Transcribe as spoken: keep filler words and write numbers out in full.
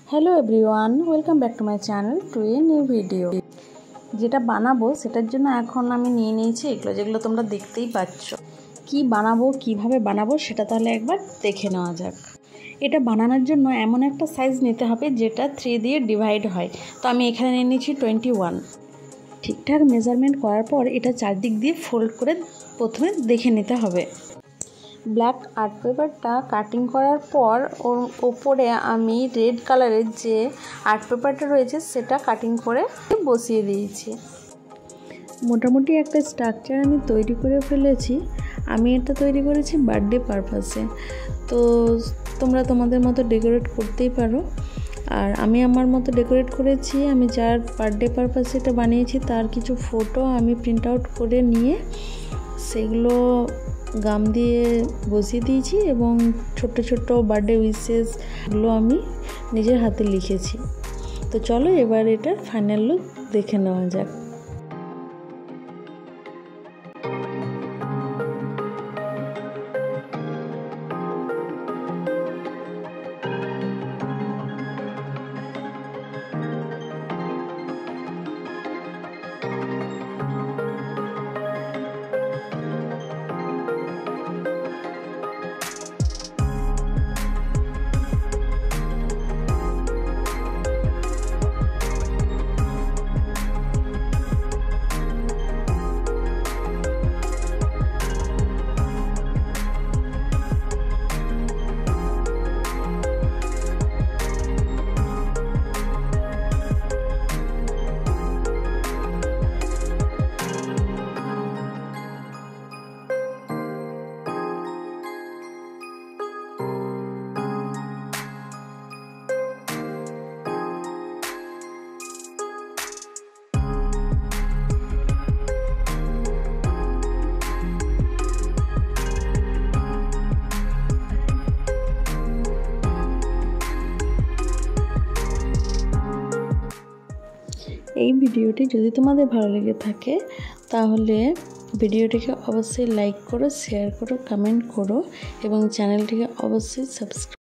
Hello everyone welcome back to my channel to a new video. যেটা বানাবো সেটার জন্য এখন আমি নিয়ে নিয়েছি এগুলো, যেগুলো তোমরা দেখতেই পাচ্ছ। কি বানাবো কিভাবে বানাবো সেটা তাহলে একবার দেখে নেওয়া যাক। এটা বানানোর জন্য এমন একটা সাইজ নিতে হবে যেটা থ্রি দিয়ে ডিভাইড হয়। তো আমি এখানে নিয়ে নিয়েছি টোয়েন্টি ওয়ান। ঠিকঠাক মেজারমেন্ট করার পর এটা চারদিক দিয়ে ফোল্ড করে প্রথমে দেখে নিতে হবে। ব্ল্যাক আর্ট পেপারটা কাটিং করার পর ওর ওপরে আমি রেড কালারের যে আর্ট পেপারটা রয়েছে সেটা কাটিং করে বসিয়ে দিয়েছি। মোটামুটি একটা স্ট্রাকচার আমি তৈরি করে ফেলেছি। আমি এটা তৈরি করেছি বার্থডে পারপাসে, তো তোমরা তোমাদের মতো ডেকোরেট করতেই পারো। আর আমি আমার মতো ডেকোরেট করেছি। আমি যার বার্থডে পারপাসে এটা বানিয়েছি তার কিছু ফটো আমি প্রিন্ট আউট করে নিয়ে সেগুলো গাম দিয়ে বসিয়ে দিয়েছি এবং ছোট্ট ছোট্ট বার্থডে উইশেসগুলো আমি নিজের হাতে লিখেছি। তো চলো এবার এটার ফাইনাল লুক দেখে নেওয়া যাক। এই ভিডিওটি যদি তোমাদের ভালো লেগে থাকে তাহলে ভিডিওটিকে অবশ্যই লাইক করো, শেয়ার করো, কমেন্ট করো এবং চ্যানেলটিকে অবশ্যই সাবস্ক্রাইব